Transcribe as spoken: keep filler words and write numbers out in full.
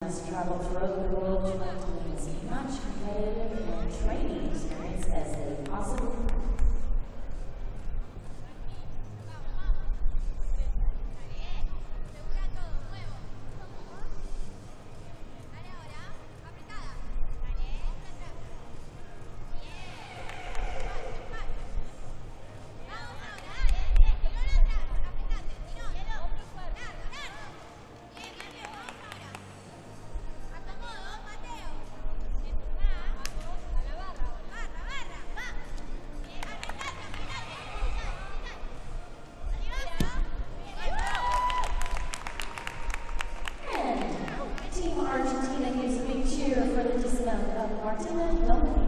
has traveled throughout the world to gain as much competitive and training experience as they possibly can. Team Argentina gives a big cheer for the dismount of Martina Dominic.